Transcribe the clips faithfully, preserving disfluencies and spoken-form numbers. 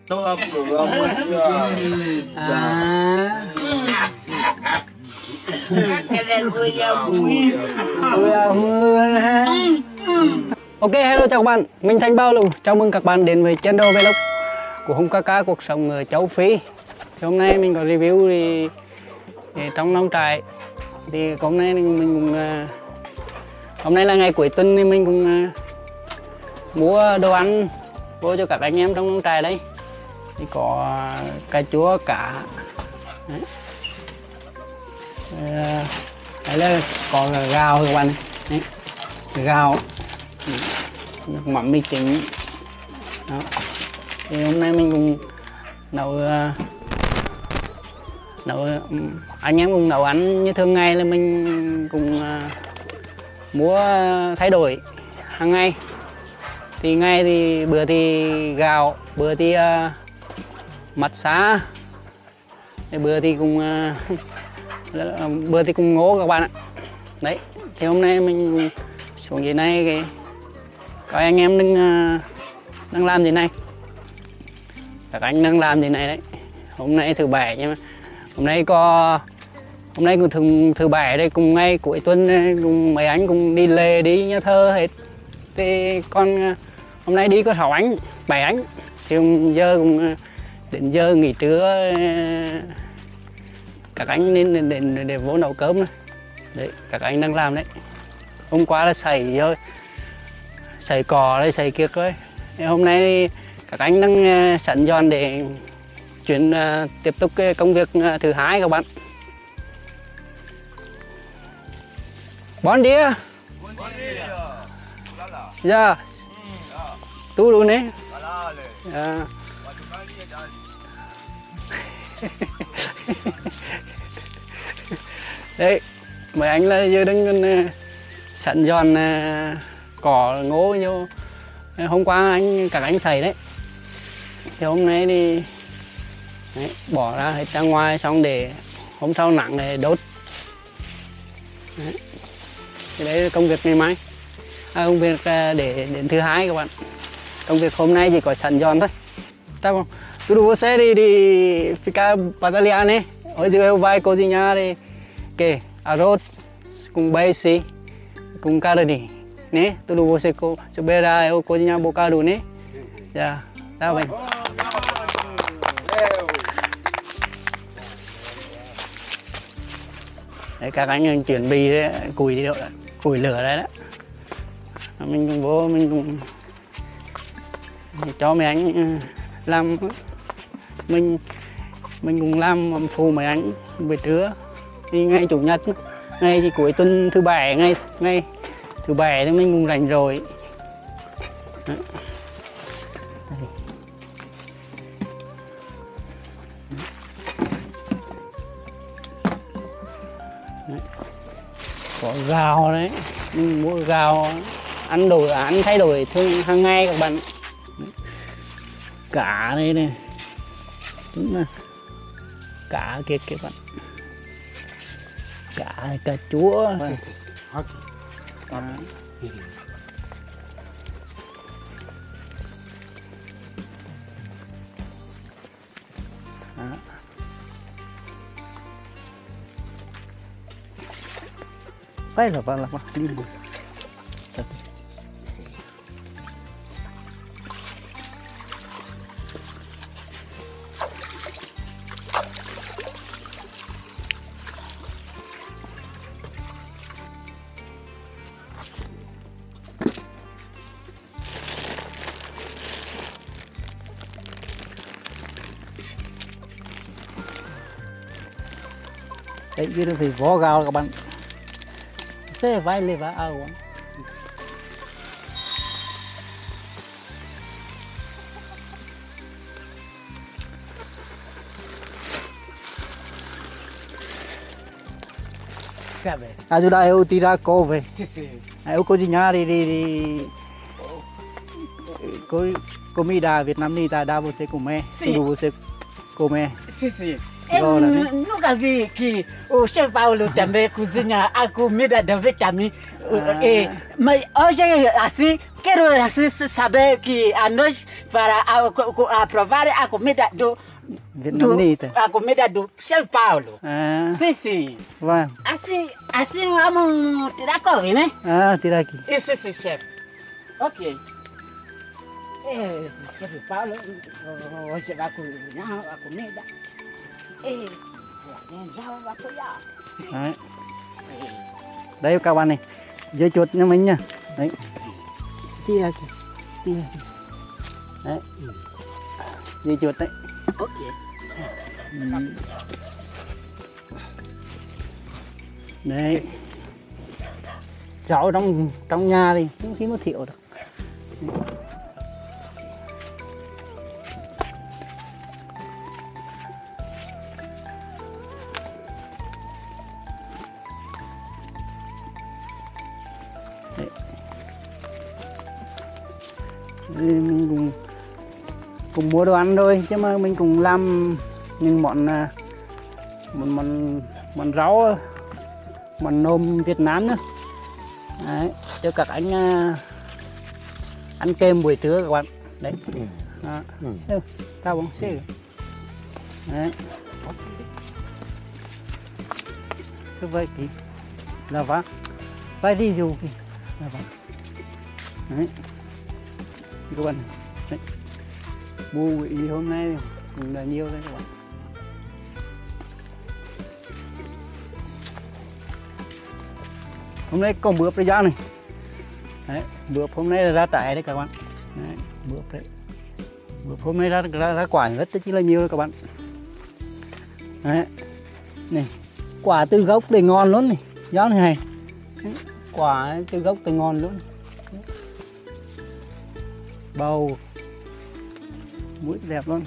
Tôi của à cái này vui nhau vui. Ok, hello chào các bạn, mình Thanh Bao Lù, chào mừng các bạn đến với channel vlog của Hùng Kaka cuộc sống ở châu Phi. Thì hôm nay mình có review thì, thì trong nông trại thì hôm nay mình cũng hôm nay là ngày cuối tuần thì mình cũng mua đồ ăn vô cho các anh em trong nông trại đấy. Thì có cà chua, cá đấy. Đấy là có gạo các bạn đấy. Gạo nước mắm mì chính đó. Thì hôm nay mình cũng nấu nấu anh em cùng nấu ăn như thường ngày là mình cũng mua thay đổi hàng ngày. Thì ngày thì bữa thì gạo, bữa thì uh, mặt xá, bữa thì cùng uh, bữa thì cùng ngô các bạn ạ. Đấy, thì hôm nay mình xuống dưới này cái các anh em đang uh, đang làm gì này, các anh đang làm gì này đấy. Hôm nay thứ bảy nhưng mà hôm nay có hôm nay cũng thứ thứ bảy đây, cùng ngay cuối tuần cùng mấy anh cùng đi lề đi nhà thơ hết. Thì con hôm nay đi có sáu anh, bảy anh. Thì giờ cũng đến giờ nghỉ trưa các anh nên để, để, để, để vô nấu cơm này. Đấy, các anh đang làm đấy. Hôm qua là sấy rồi, sấy cỏ đây, sấy kiệt rồi. Thì hôm nay các anh đang sẵn dọn để chuyển uh, tiếp tục cái công việc uh, thứ hai các bạn. Bon dia. Bon dia. Dạ. Tu luôn đấy. À. Đấy, mấy anh là giờ đang uh, sẵn dọn uh, cỏ ngô vô. Hôm qua anh các anh sấy đấy. Thì hôm nay thì đấy, bỏ ra hết ra ngoài xong để hôm sau nặng để đốt. Đấy. Thì đấy là công việc ngày mai, à, công việc để đến thứ hai các bạn. Công việc hôm nay chỉ có sẵn dọn thôi. Tá bom? Tudo você de, de ficar batalhar, né? Hoje eu vai cozinhar de que arroz com beice, com carne, né? Tudo você souberá eu cozinhar um bocado, né? Já, tá bem. Đấy, các anh chuẩn bị đấy, củi đi đâu đấy, củi lửa đấy đó. Mình cũng vô mình cũng cho mấy anh làm, mình mình cũng làm phụ mấy anh buổi trưa. Thì ngày chủ nhật, ngày thì cuối tuần thứ bảy, ngày ngày thứ bảy thì mình cũng rảnh rồi. Đấy. Đấy. Có gạo đấy, mình mua gạo ăn đổi ăn thay đổi thường hàng ngày các bạn. Cá đây này, đúng là cá kia các bạn, cá cà chua. À. À. Vai lá, vai lá, vai lá. Đấy, chứ đừng phải vó gạo các bạn. Você vai levar água. Ajuda eu tirar a couve. Eu cozinhar e de comida vietnamita dá você comer. Tudo você comer. Sim, sim. Eu nunca vi que o chefe Paulo também cozinha a comida da vitamina. Ah. Mas hoje, assim, quero saber que a nós para aprovar a comida do Vietnamita. a comida do São Paulo. À, Sim, sim. vâng. Assim, assim vamos tirar couve, né? À, tira aqui. Isso, sim, chefe. Ok. É, chefe Paulo, hoje vai cozinhar a comida. E assim já vai apoiar. Đấy. Sim. Đây các bạn này, dưa chuột nhà mình nha. Đấy. Tira kìa. Tira kìa. Đấy. Dưa chuột đấy. Ok. Ừ. Đấy. Rau trong trong nhà thì không khí mới thiệu được. Đấy. Mình cùng cùng mua đồ ăn thôi chứ mà mình cùng làm những món món món món rau, món nôm Việt Nam nữa. Đấy, cho các anh uh, ăn kem buổi trưa các bạn. Đấy. À, ừ. Tao bóng xe. Đấy. Sao vậy kì? Là vác. Vai đi dù kì. Là vác. Đấy. Các bạn. Đấy. Mua buổi hôm nay cũng là nhiều đấy các bạn. Hôm nay còn bướp ra giá này. Đấy, bướp hôm nay là ra trại đấy các bạn. Đấy, bướp đấy. Bướp hôm nay ra ra, ra quả rất chỉ là nhiều đấy các bạn. Đấy. Này, quả từ gốc thì ngon luôn này. Giá này này. Đấy, quả từ gốc thì ngon luôn. Đấy. Bầu. Mũi đẹp luôn.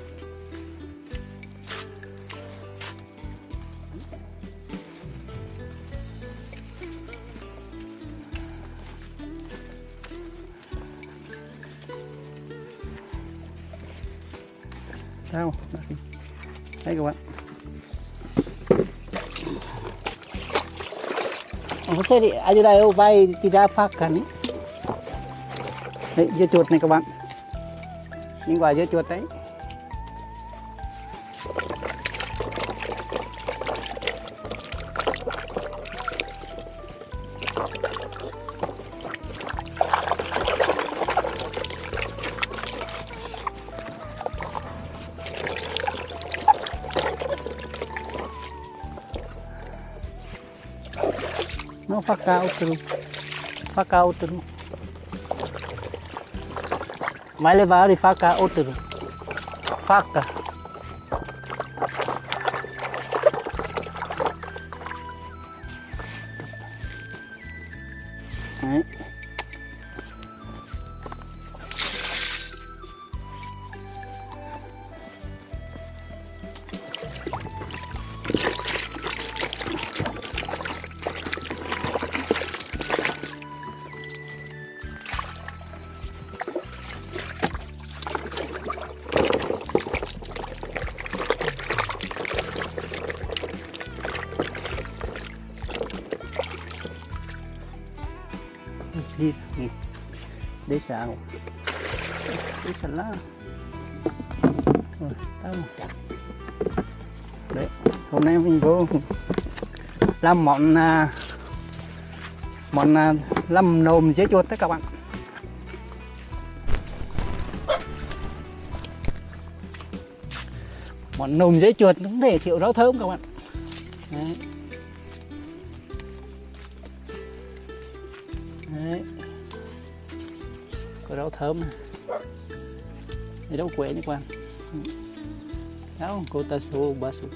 Sao? Đây các bạn. Ông sẽ đi ở đây ông vai tidak fakan. Đấy, dưa chuột này các bạn. Những quả dưa chuột đấy. No faca outro. Faca outro. Vai levar de faca outro. Faca. Đấy. Đi, đi. Để sao? Để sao lá? Rồi, tao. Đấy, hôm nay mình vô làm món món làm nồm dế chuột đấy các bạn. Món nồm dế chuột cũng để thiệu rau thơm các bạn. Đấy. Đấy. Có rau thơm này. Đây rau quế nha các bạn. Rau cotaço, baço.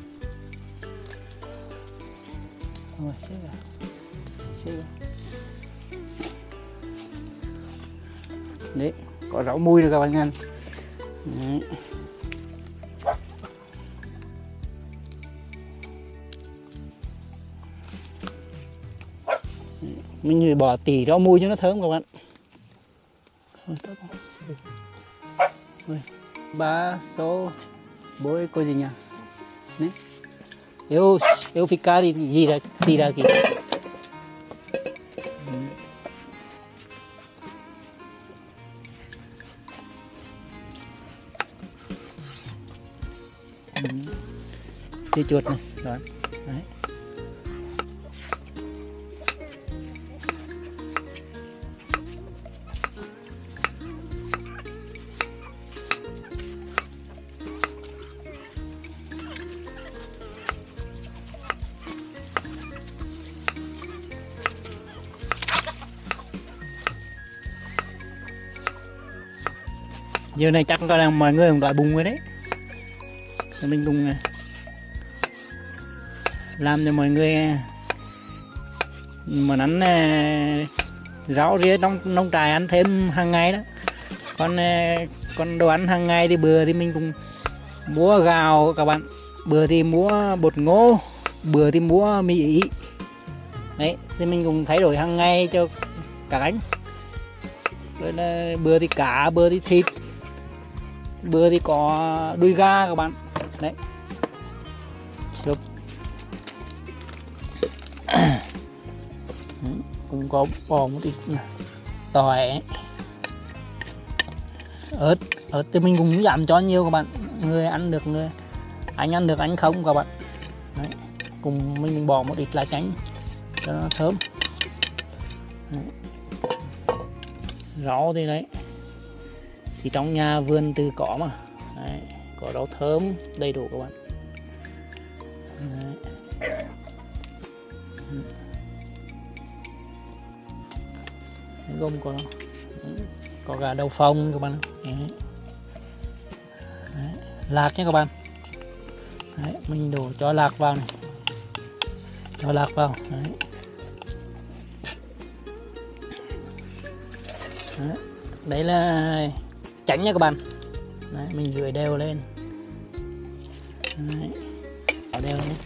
Rồi, xếp vào. Xếp vào. Đấy, có rau mùi rồi các bạn nha. Đấy. Mình bỏ tỉ rau mùi cho nó thơm các bạn. Rồi, ba số bôi coi gì nhỉ? Đấy. Eu eu ficar gì ra tira aqui. dưa chuột này đó. Đấy. Giờ này chắc có đang mọi người cũng đói bụng rồi đấy. Thì mình cùng làm cho mọi người mà ăn rau rĩa trong nông trại ăn thêm hàng ngày đó. Còn còn đồ ăn hàng ngày thì bữa thì mình cũng mua gạo các bạn, bữa thì mua bột ngô, bữa thì mua mì ý. Đấy, thì mình cũng thay đổi hàng ngày cho cả cánh. Rồi là bữa thì cá, bữa thì thịt, bữa thì có đuôi gà các bạn. Đấy. Súp. Cũng có bỏ một ít tỏi, ớt, ớt thì mình cũng giảm cho nhiều các bạn. Người ăn được, người anh ăn được anh không các bạn. Đấy. Cùng mình bỏ một ít lá chanh cho nó thơm. Đấy. Rau thì đấy thì trong nhà vườn từ có mà. Đấy. Có rau thơm đầy đủ các bạn. Đấy. Gồm có có cả đậu phộng các bạn. Đấy. Đấy. Lạc nhé các bạn. Đấy. Mình đổ cho lạc vào này, cho lạc vào. Đấy. Đấy. Đấy là chánh nha các bạn. Đấy. Mình rưỡi đều lên. Đấy. Đảo đều lên.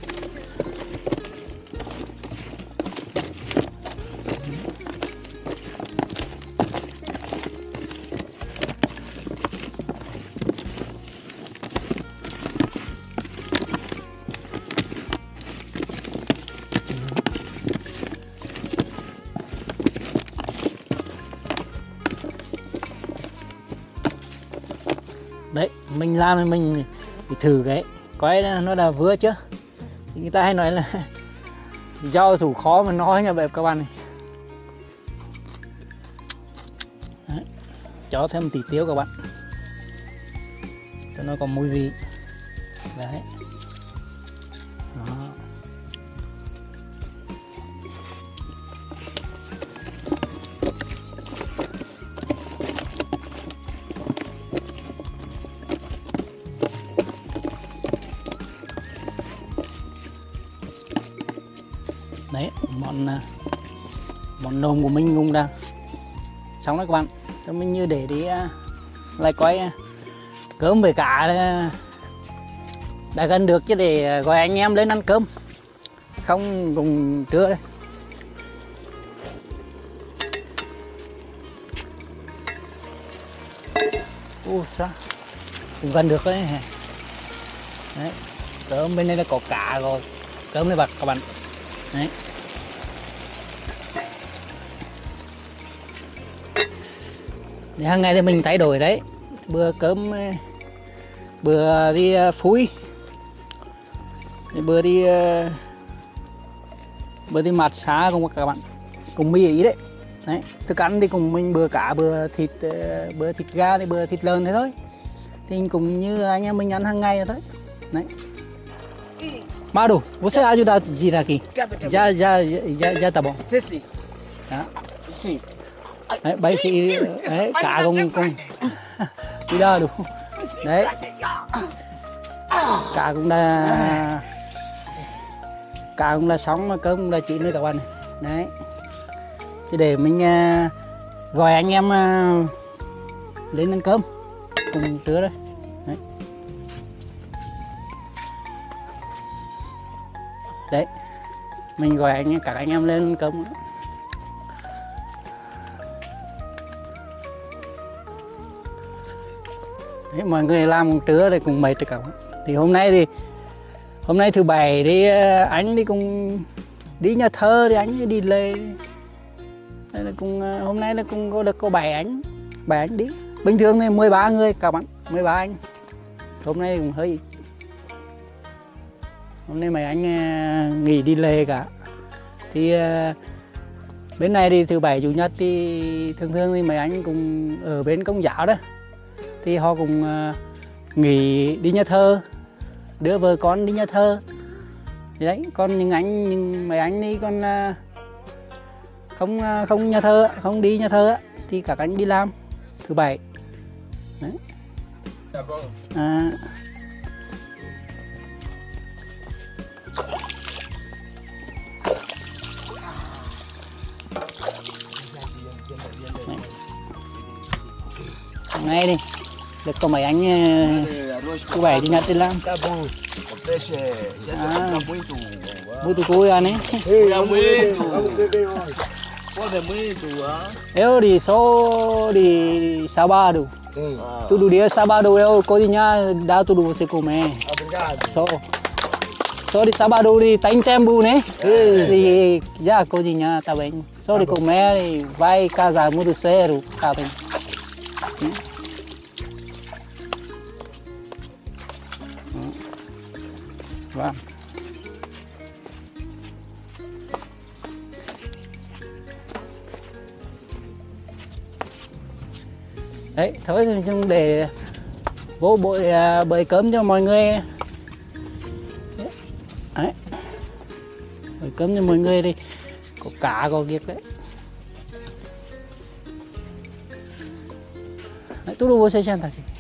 Đấy, mình làm thì mình thử cái coi nó là vừa chứ. Thì người ta hay nói là do thủ khó mà nói nha các bạn này. Đấy. Cho thêm tí tiêu các bạn cho nó có mùi vị. Đấy. Đó. Đấy, món món nôm của mình cũng đang xong đấy các bạn. Cho mình như để đi lại coi cơm với cả đã gần được chứ, để gọi anh em lên ăn cơm không cùng trưa đây. Ô sao cũng gần được đấy. Đấy, cơm bên đây là có cá rồi, cơm này bạc các bạn. Đấy. Để hàng ngày thì mình thay đổi đấy. Bữa cơm, bữa đi phui, bữa đi bữa đi mát xa cùng các bạn, cùng mì ý đấy. Đấy. Thức ăn thì cùng mình bữa cá, bữa thịt, bữa thịt gà thì bữa thịt lợn thế thôi. Thì cũng như anh em mình ăn hàng ngày thôi. Đấy. Maru, você ajuda a tirar aqui? Já, já, já, já tá bom. Sim, sim. Đó. Sim. Đấy, bây thì đấy, cả cùng cùng đi đo đủ. Đấy. Cả cũng là cả cũng là sống mà cơm cũng là chuyện nữa các bạn này. Đấy. Thì để mình uh, gọi anh em uh, lên ăn cơm cùng trưa đây. Đấy. Đấy, mình gọi anh cả anh em lên cơm. Đấy, mọi người làm một trưa thì cùng mệt rồi cả. Thì hôm nay thì hôm nay thứ bảy thì anh đi cùng đi nhà thơ thì anh đi lề. Đây là cùng hôm nay là cùng có được có bảy anh, bảy anh đi. Bình thường thì mười ba người các bạn, mười ba anh. Hôm nay cũng hơi hôm nay mấy anh à, nghỉ đi lề cả. Thì à, bên này thì thứ bảy chủ nhật thì thường thường thì mấy anh cùng ở bên Công giáo đó, thì họ cùng à, nghỉ đi nhà thơ, đưa vợ con đi nhà thơ. Đấy, còn những anh những mấy anh đi còn à, không à, không nhà thơ, không đi nhà thơ thì các anh đi làm thứ bảy. Đấy. À, ngay đi được có mấy anh thứ bảy đi nhặt đi làm. À, muito cuia né? Eu de só de sábado. Todo dia sábado eu cozinhar, dá tudo você comer. Só só de sábado de tem tempo né? Thì já cozinhar tá bem. Só de comer e vai casar muito cedo, tá bem. Vâng. Đấy, thôi chúng để vô bội bơi cơm cho mọi người. Đấy. Bơi cơm cho mọi người đi. Có cá có việc đấy. Đấy, tudo você senta aqui.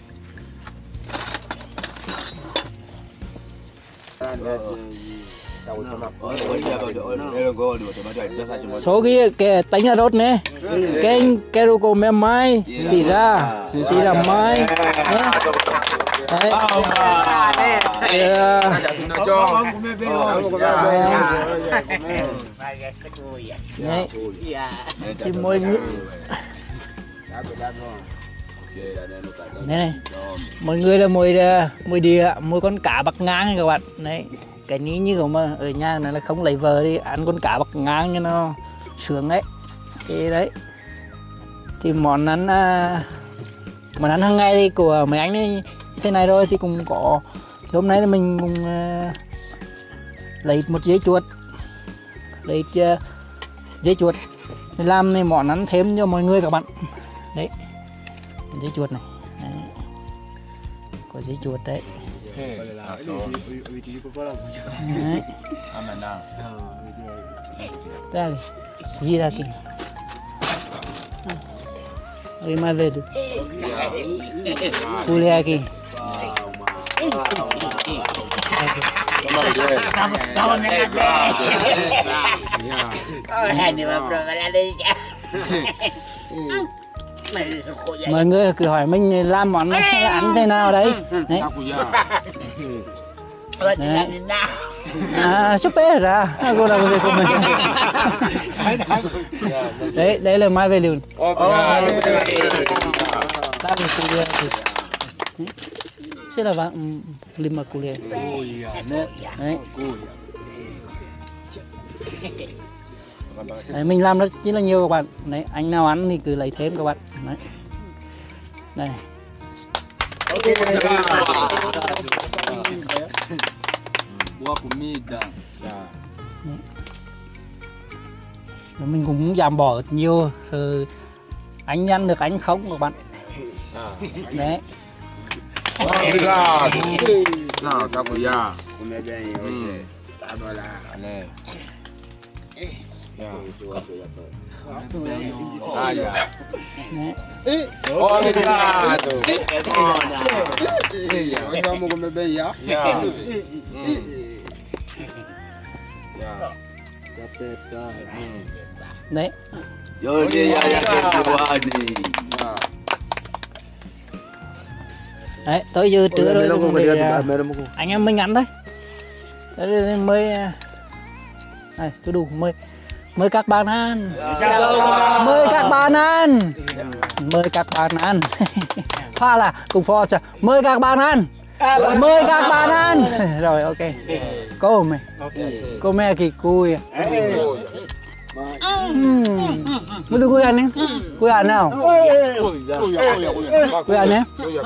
Số cái cái tánh ở đốt nè, cái cái đồ của mẹ mai thì ra thì là mai. Đấy. Đấy. Thì mọi người này, mọi người là mồi mồi đĩa, mồi con cá bạc ngang này các bạn. Đấy, cái ní như kiểu mà ở nhà này là không lấy vợ đi ăn con cá bạc ngang cho nó sướng đấy. Thì đấy, thì món ăn món ăn hàng ngày thì của mấy anh ấy thế này rồi thì cũng có. Thì hôm nay là mình cũng uh, lấy một dây chuột, lấy uh, dây chuột để làm này món ăn thêm cho mọi người các bạn. Đấy, dây chuột này. Đấy. Có dây chuột đấy. Đấy. Dale, gira aqui. Olha mais verde. Pule aqui. Mọi người cứ hỏi mình làm món này hay ăn thế nào đấy. Đấy. À, super ra. Cô nào về cùng mình. Đấy, đấy là mai về liền. Ta về culier. Sẽ là bạn lima culier. Đấy. Đấy, mình làm rất chỉ là nhiều các bạn. Đấy, anh nào ăn thì cứ lấy thêm các bạn. Đấy. Đây. Boa comida. Mình cũng giảm bỏ nhiều rồi, anh ăn được anh không các bạn. Đấy. Obrigado. Não, tá com já. Comer bem hoje. Tá bom lá. Né. Ah, já. Đấy. Obrigado. Nós vamos comer bem já? Já. Đấy. Yo đi ya ya cái đi. Đấy, tới giờ trưa rồi thì anh em mình ăn thôi. Đấy, mới đây, tôi đủ mời mời các bạn ăn. Mời các bạn ăn. Mời các bạn ăn. Pha là cùng phò mời các bạn ăn. Mời các bạn ăn. Rồi ok. Cô mày. Cô mẹ kỳ cùi. Mới tôi ăn đi. Tôi ăn nào. Tôi ăn nhé.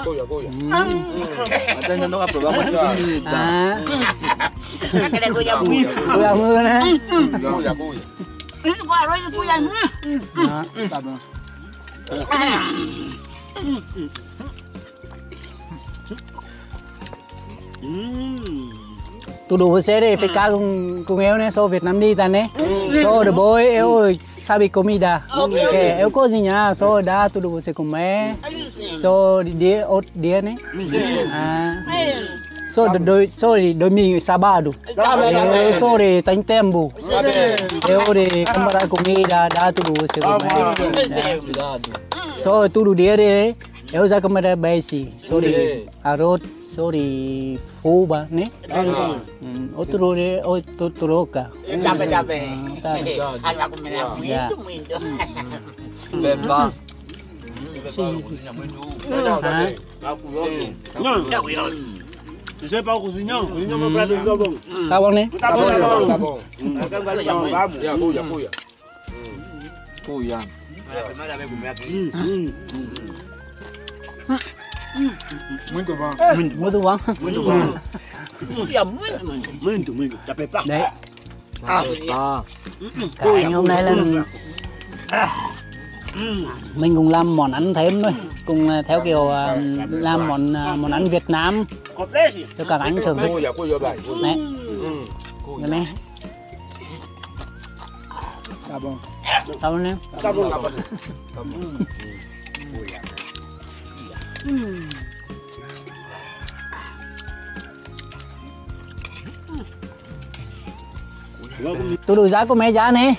Atenda no aprobamos comida. À. cái này cuya bùi Tôi ăn mưa nè. Cuya, cuya. isso qua rồi cuya Đó. Tu đủ xe đây phải cá cùng cùng eo nè, so Việt Nam đi ta nè, so the boy eo sabi comida, okay, eo có gì nhá, so đã tu đủ xe cùng mẹ, so dia ot dia nè, à, so the đôi so thì đôi mình sabado, eo so thì tánh tembo, eo thì camera comida đã tu đủ xe cùng mẹ, so tu đủ dia đây, eo ra camera basi, so thì arroz sorry fuba ne otro de otro ca capek capek agak aku minum minum minum Beba. Não, isso é para o cozinhão, cozinhão para o prato bom. tá bom né Tá bom, tá bom. Acá vale ya vamos. Ya, cuya, cuya. Cuya. La primera vez comí aquí. Muito bom. muito bom Muito bom. ya muito Muito, muito. Tá preparado? đấy Ah, cả anh hôm nay là mình cùng làm món ăn thêm thôi, cùng theo kiểu uh, làm món uh, món ăn Việt Nam Complete? cho các anh thưởng thức cuya, cuya, vai. đấy cái này Tá bom. sao nè Tá bom. tôi đổi giá của mẹ giá này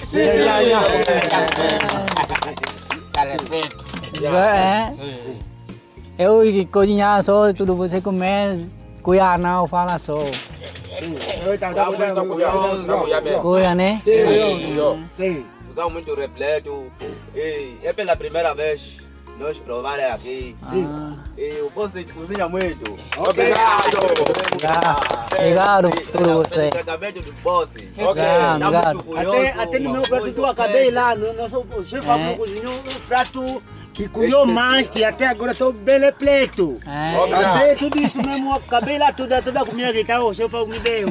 dạ eu cozinhar só tudo você comer cuia não fala só Tá muito cuya, tá cuya bem. cuia né Sim. Ficamos muito repleto. E é pela primeira vez nós provar aqui. ah, E o posto de cozinha muito. Obrigado. obrigado tudo você Tratamento do posto. Obrigado, obrigado. Até, até no meu prato tu acabei lá, no nosso chefe É. cozinhou um prato que comeu mais, que até agora estou bem repleto. é. Acabei tudo isso mesmo, acabei lá toda, toda a comida que estava, o chefe me deu.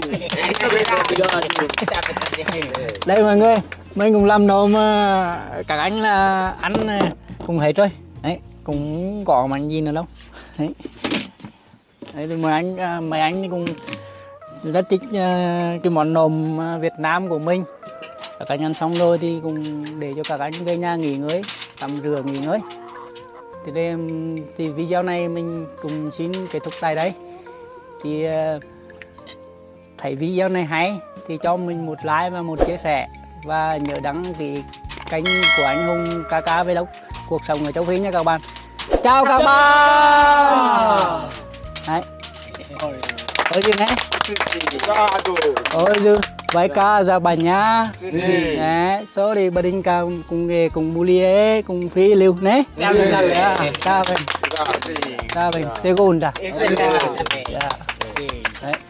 Đây mọi người, mình cùng làm nấu mà các anh là ăn cùng hết rồi. Đấy, cũng có món gì nữa đâu. Đấy. Đấy thì mấy anh mấy anh cũng rất thích cái món nồm Việt Nam của mình. Các anh ăn xong rồi thì cùng để cho các anh về nhà nghỉ ngơi, tắm rửa nghỉ ngơi. Thì đây thì video này mình cùng xin kết thúc tại đây. Thì thấy video này hay thì cho mình một like và một chia sẻ và nhớ đăng ký kênh của anh Hùng ca ca Vlog cuộc sống ở châu Phi nha các bạn. Chào các bạn. Đấy. Ôi gì nè. Ôi dư. Vậy ca ra bà nhá. Nè, số đi bà đinh ca cùng nghề cùng bù lia cùng phi liều nè. Ca bên. Ca bên. Segunda. Đấy.